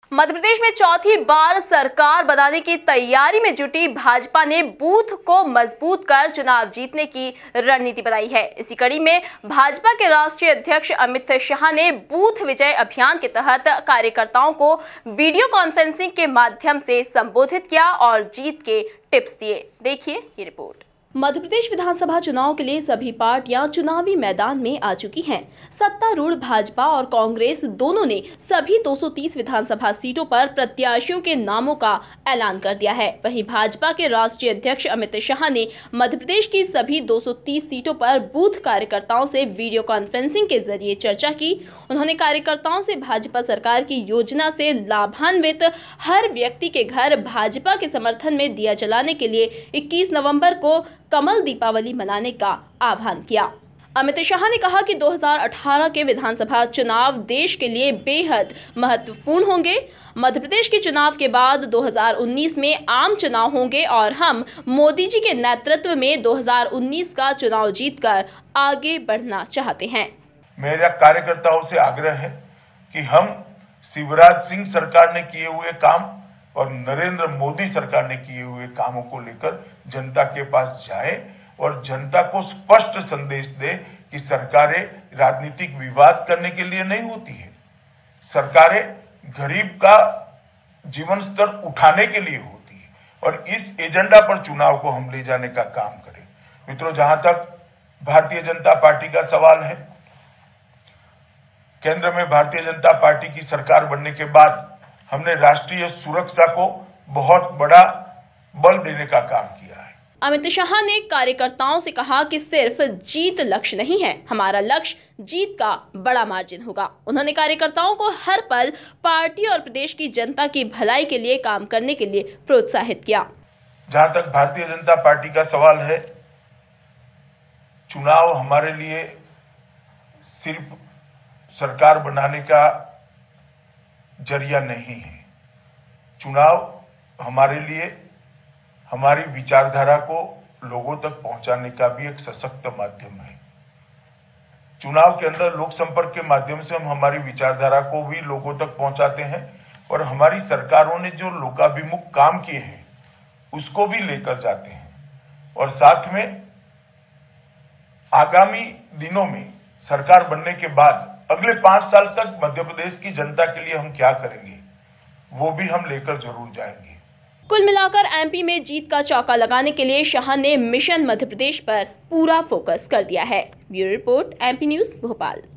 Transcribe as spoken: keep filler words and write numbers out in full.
मध्य प्रदेश में चौथी बार सरकार बनाने की तैयारी में जुटी भाजपा ने बूथ को मजबूत कर चुनाव जीतने की रणनीति बनाई है। इसी कड़ी में भाजपा के राष्ट्रीय अध्यक्ष अमित शाह ने बूथ विजय अभियान के तहत कार्यकर्ताओं को वीडियो कॉन्फ्रेंसिंग के माध्यम से संबोधित किया और जीत के टिप्स दिए। देखिए ये रिपोर्ट। मध्य प्रदेश विधानसभा चुनाव के लिए सभी पार्टियां चुनावी मैदान में आ चुकी हैं। सत्तारूढ़ भाजपा और कांग्रेस दोनों ने सभी दो सौ तीस विधानसभा सीटों पर प्रत्याशियों के नामों का ऐलान कर दिया है। वहीं भाजपा के राष्ट्रीय अध्यक्ष अमित शाह ने मध्य प्रदेश की सभी दो सौ तीस सीटों पर बूथ कार्यकर्ताओं से वीडियो कॉन्फ्रेंसिंग के जरिए चर्चा की। उन्होंने कार्यकर्ताओं से भाजपा सरकार की योजना से लाभान्वित हर व्यक्ति के घर भाजपा के समर्थन में दिया जलाने के लिए इक्कीस नवंबर को कमल दीपावली मनाने का आह्वान किया। अमित शाह ने कहा कि दो हज़ार अठारह के विधानसभा चुनाव देश के लिए बेहद महत्वपूर्ण होंगे। मध्य प्रदेश के चुनाव के बाद दो हज़ार उन्नीस में आम चुनाव होंगे और हम मोदी जी के नेतृत्व में दो हज़ार उन्नीस का चुनाव जीतकर आगे बढ़ना चाहते हैं। मेरा कार्यकर्ताओं से आग्रह है कि हम शिवराज सिंह सरकार ने किए हुए काम और नरेंद्र मोदी सरकार ने किए हुए कामों को लेकर जनता के पास जाए और जनता को स्पष्ट संदेश दे कि सरकारें राजनीतिक विवाद करने के लिए नहीं होती है। सरकारें गरीब का जीवन स्तर उठाने के लिए होती है और इस एजेंडा पर चुनाव को हम ले जाने का काम करें। मित्रों, जहां तक भारतीय जनता पार्टी का सवाल है, केंद्र में भारतीय जनता पार्टी की सरकार बनने के बाद हमने राष्ट्रीय सुरक्षा को बहुत बड़ा बल देने का काम किया है। अमित शाह ने कार्यकर्ताओं से कहा कि सिर्फ जीत लक्ष्य नहीं है, हमारा लक्ष्य जीत का बड़ा मार्जिन होगा। उन्होंने कार्यकर्ताओं को हर पल पार्टी और प्रदेश की जनता की भलाई के लिए काम करने के लिए प्रोत्साहित किया। जहां तक भारतीय जनता पार्टी का सवाल है, चुनाव हमारे लिए सिर्फ सरकार बनाने का जरिया नहीं है। चुनाव हमारे लिए हमारी विचारधारा को लोगों तक पहुंचाने का भी एक सशक्त माध्यम है। चुनाव के अंदर लोक संपर्क के माध्यम से हम हमारी विचारधारा को भी लोगों तक पहुंचाते हैं और हमारी सरकारों ने जो लोकाभिमुख काम किए हैं उसको भी लेकर जाते हैं और साथ में आगामी दिनों में सरकार बनने के बाद अगले पांच साल तक मध्य प्रदेश की जनता के लिए हम क्या करेंगे वो भी हम लेकर जरूर जाएंगे। कुल मिलाकर एमपी में जीत का चौका लगाने के लिए शाह ने मिशन मध्य प्रदेश पर पूरा फोकस कर दिया है। Bureau report, MP news, Bhopal.